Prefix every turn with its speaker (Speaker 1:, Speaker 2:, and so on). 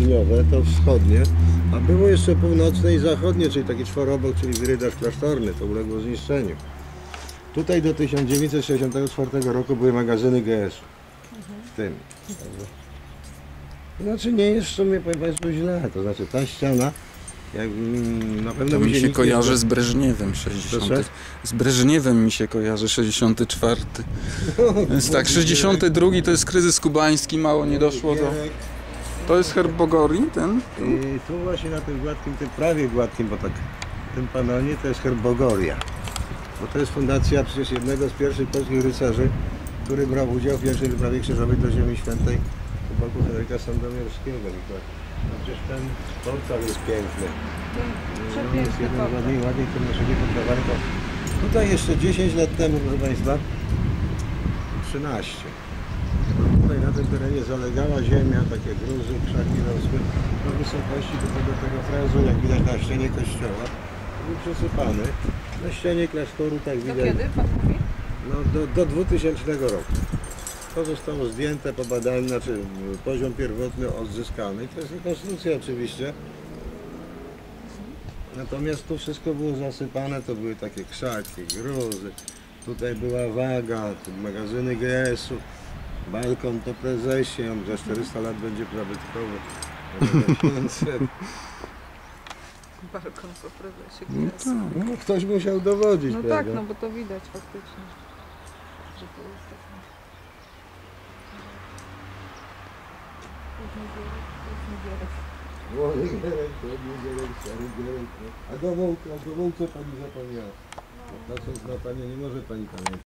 Speaker 1: południowe, to wschodnie, a było jeszcze północne i zachodnie, czyli taki czworobok, czyli Wrydacz klasztorny, to uległo zniszczeniu. Tutaj do 1964 roku były magazyny GS-u, w tym. Znaczy nie jest w sumie, powiem Państwu, źle, to znaczy ta ściana, jak, na pewno
Speaker 2: To mi się
Speaker 1: nikt
Speaker 2: kojarzy
Speaker 1: nie...
Speaker 2: z Breżniewem 60.
Speaker 1: Proszę?
Speaker 2: Z Breżniewem mi się kojarzy 64. Jest tak, 62 to jest kryzys kubański, mało nie doszło do... To jest herb Bogorii, ten?
Speaker 1: I tu właśnie na tym gładkim, tym prawie gładkim, bo tak w tym panonie to jest herb Bogoria. Bo to jest fundacja przecież jednego z pierwszych polskich rycerzy, który brał udział w pierwszej wyprawie krzyżowej do Ziemi Świętej u boku Henryka Sandomierskiego. No przecież ten portal jest piękny. Jest jeden ładniej, który naszego podawali. Tutaj jeszcze 10 lat temu, proszę Państwa, 13. Tutaj na tym terenie zalegała ziemia, takie gruzy, krzaki rosły na wysokości do tego frezu, jak widać na ścianie kościoła. Był przesypany. Na ścianie klasztoru, tak widać.
Speaker 3: Do kiedy Pan mówi?
Speaker 1: No, do 2000 roku. To zostało zdjęte po badaniu, znaczy poziom pierwotny odzyskany. To jest rekonstrukcja oczywiście. Natomiast tu wszystko było zasypane, to były takie krzaki, gruzy. Tutaj była waga, tu magazyny GS-u. Balkon to prezesie, on za 400 lat będzie zabytkowy.
Speaker 3: Balkon po prezesie
Speaker 2: No
Speaker 3: GS.
Speaker 2: tak.
Speaker 1: No, ktoś musiał dowodzić,
Speaker 3: No
Speaker 1: prawda?
Speaker 3: tak, no bo to widać faktycznie, że to jest takie...
Speaker 1: Młody Gierek, średni Gierek, stary Gierek. A Gomułkę pani zapomniała. Patrząc na panią nie może pani pamiętać.